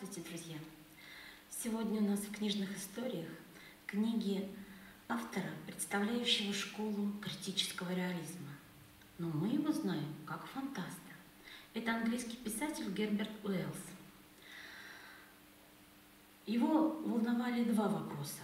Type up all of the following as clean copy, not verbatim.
Здравствуйте, друзья! Сегодня у нас в книжных историях книги автора, представляющего школу критического реализма. Но мы его знаем как фантаста. Это английский писатель Герберт Уэллс. Его волновали два вопроса.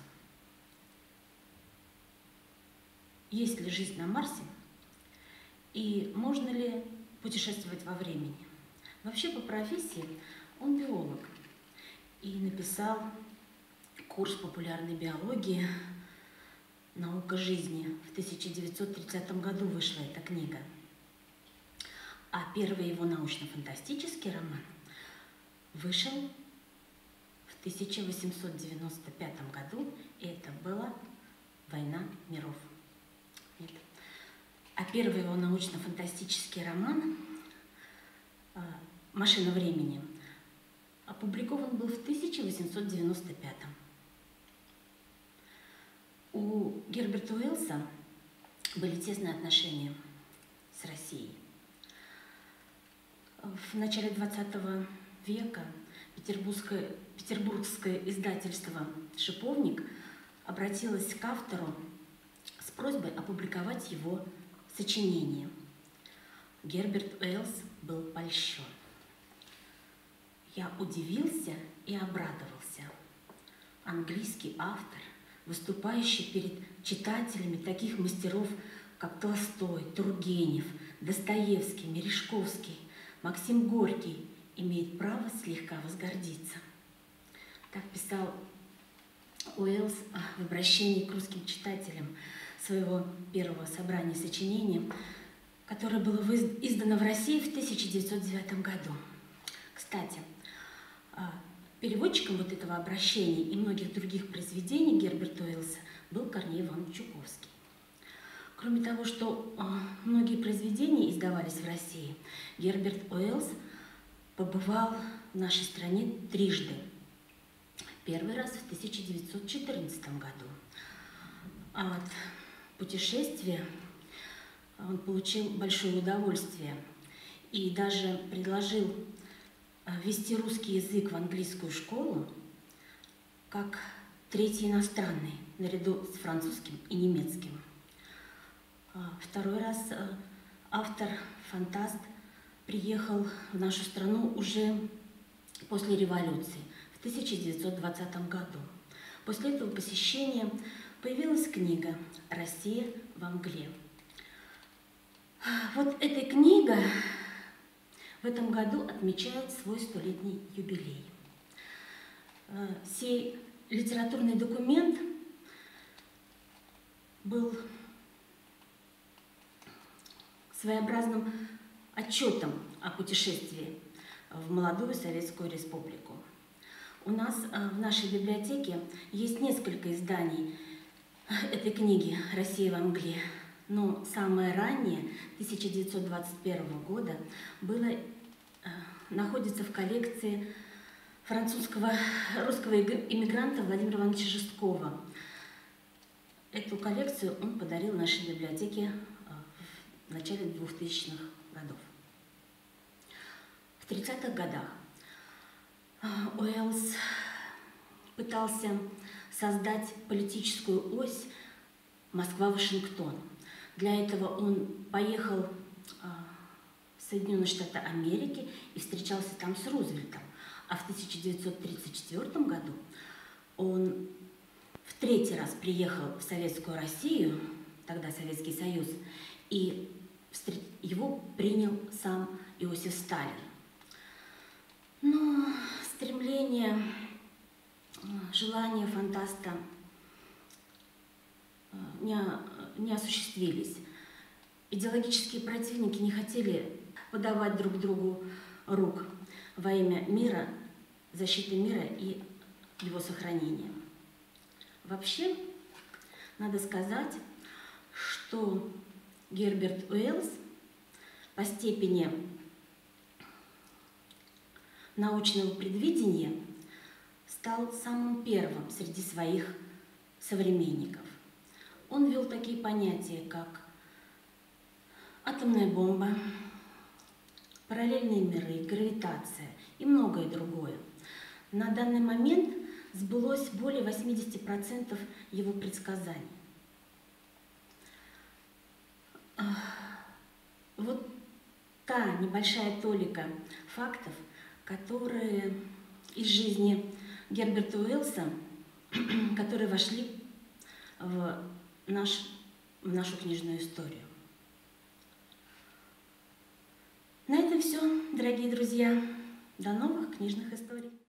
Есть ли жизнь на Марсе и можно ли путешествовать во времени? Вообще по профессии он биолог и написал курс популярной биологии «Наука жизни». В 1930 году вышла эта книга. А первый его научно-фантастический роман вышел в 1895 году, и это была «Война миров». Нет. А первый его научно-фантастический роман «Машина времени» опубликован был в 1895. У Герберта Уэллса были тесные отношения с Россией. В начале XX века петербургское издательство «Шиповник» обратилось к автору с просьбой опубликовать его сочинение. Герберт Уэллс был польщен. Я удивился и обрадовался. Английский автор, выступающий перед читателями таких мастеров, как Толстой, Тургенев, Достоевский, Мережковский, Максим Горький, имеет право слегка возгордиться. Так писал Уэллс в обращении к русским читателям своего первого собрания сочинений, которое было издано в России в 1909 году. Кстати, переводчиком вот этого обращения и многих других произведений Герберта Уэллса был Корней Иванович Чуковский. Кроме того, что многие произведения издавались в России, Герберт Уэллс побывал в нашей стране трижды. Первый раз в 1914 году. А от путешествия он получил большое удовольствие и даже предложил ввести русский язык в английскую школу как третий иностранный, наряду с французским и немецким. Второй раз автор-фантаст приехал в нашу страну уже после революции, в 1920 году. После этого посещения появилась книга «Россия во мгле». Вот эта книга в этом году отмечает свой 100-летний юбилей. Сей литературный документ был своеобразным отчетом о путешествии в молодую Советскую Республику. У нас в нашей библиотеке есть несколько изданий этой книги «Россия во мгле», но самое раннее, 1921 года, находится в коллекции русского иммигранта Владимира Ивановича Жесткова. Эту коллекцию он подарил нашей библиотеке в начале 2000-х годов. В 30-х годах Уэллс пытался создать политическую ось Москва-Вашингтон. Для этого он поехал в Соединенные Штаты Америки и встречался там с Рузвельтом. А в 1934 году он в третий раз приехал в Советскую Россию, тогда Советский Союз, и его принял сам Иосиф Сталин. Но стремления, желания фантаста не осуществились. Идеологические противники не хотели подавать друг другу рук во имя мира, защиты мира и его сохранения. Вообще, надо сказать, что Герберт Уэллс по степени научного предвидения стал самым первым среди своих современников. Он ввел такие понятия, как атомная бомба, параллельные миры, гравитация и многое другое. На данный момент сбылось более 80% его предсказаний. Вот та небольшая толика фактов, которые из жизни Герберта Уэллса, которые вошли в нашу книжную историю. На этом все, дорогие друзья. До новых книжных историй.